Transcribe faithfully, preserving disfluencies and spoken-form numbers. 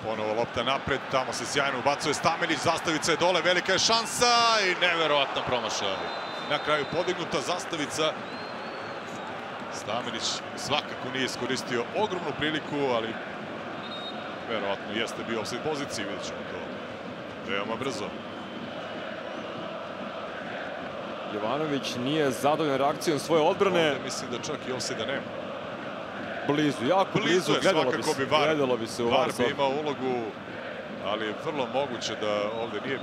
Ponovo lopta napred, tamo se sjajno ubacuje Stamenić, zastavica je dole, velika je šansa i neverovatno promašaj. Na kraju podignuta zastavica. Stamenić svakako nije iskoristio ogromnu priliku, ali verovatno jeste bio u offside poziciji, vidjet ćemo to veoma brzo. Jovanović nije zadovoljan reakcijom svoje odbrane. Ovdje mislim da čak i offside-a nema. Blizu, jako blizu, gledalo bi se. Gledalo bi se u V A R. V A R bi imao ulogu, ali je vrlo moguće da ovdje nije